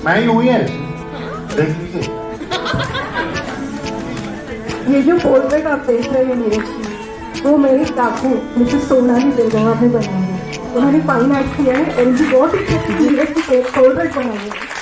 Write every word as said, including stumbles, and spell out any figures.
मैं ही हूँ ये, देख लीजिए। ये जो पोर्ट्रेट आप देख रहे हैं नीरज की, वो मेरी काकू मिसेस सोनाली दुर्गावत ने बनाई है। उन्होंने फाइन आर्ट किया है और उनकी बहुत ही नीरज की पोर्ट्रेट बनाई है।